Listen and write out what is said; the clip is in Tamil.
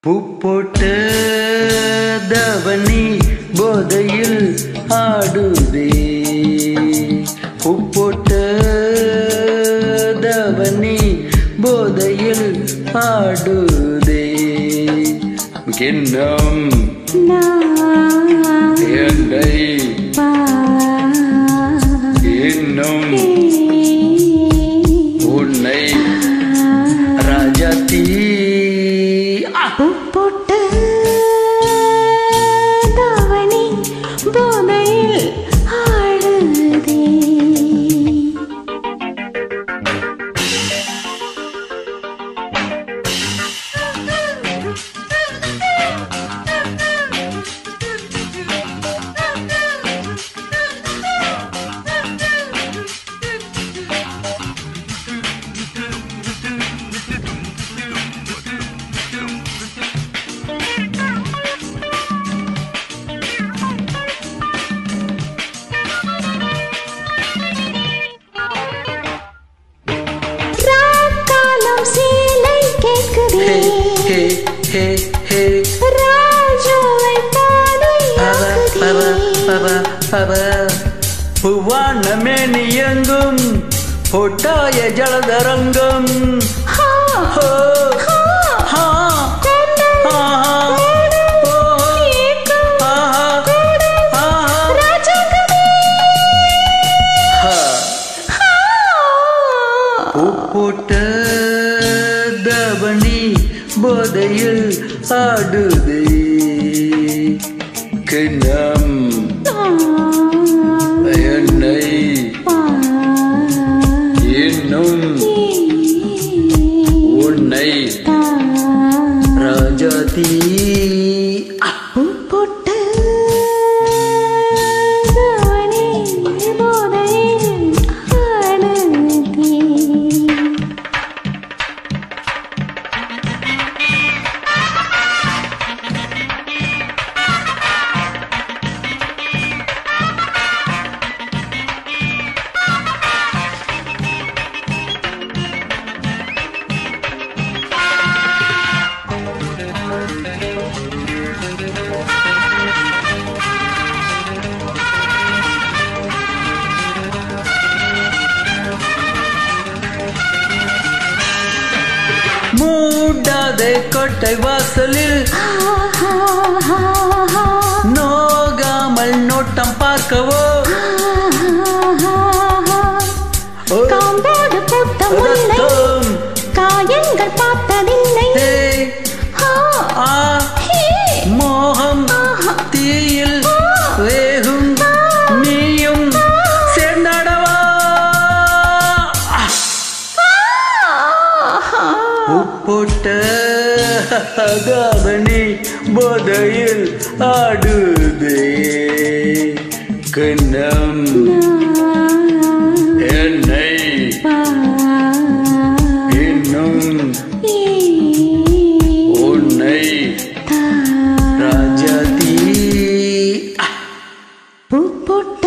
பூப்போட்ட தவனி போதையில் ஆடுதே. பூப்போட்ட தவனி போதையில் ஆடுதே. கிண்ணம் என்னை இன்னும் உன்னை ராஜாத்தி. பூப்போட்ட தாவணி போதையில் ஆடுதே. பூவானமேனி எங்கும் பொட்டாய ஜலதரங்கம். பூப்போட்ட தவணி போதையில் ஆடுதே. கிண்ணம் என்னை இன்னும் உன்னை ராஜாதி. பூப்போட்ட தாவணி போதையில் ஆடுதே. மூடாதே கோட்டை வாசலில் நோகாமல் நோட்டம் பார்க்கவோ. காம்போடு பூத்த முல்லை காயங்கள் பார்த்ததில்லை. மோகம் தீயில் வேகும் நீயும் சேர்ந்தடவா. பூப்போட்ட தாவணி போதையில் ஆடுதே. கிண்ணம் என்னை இன்னும் உன்னை ராஜாதி. பூப்போட்ட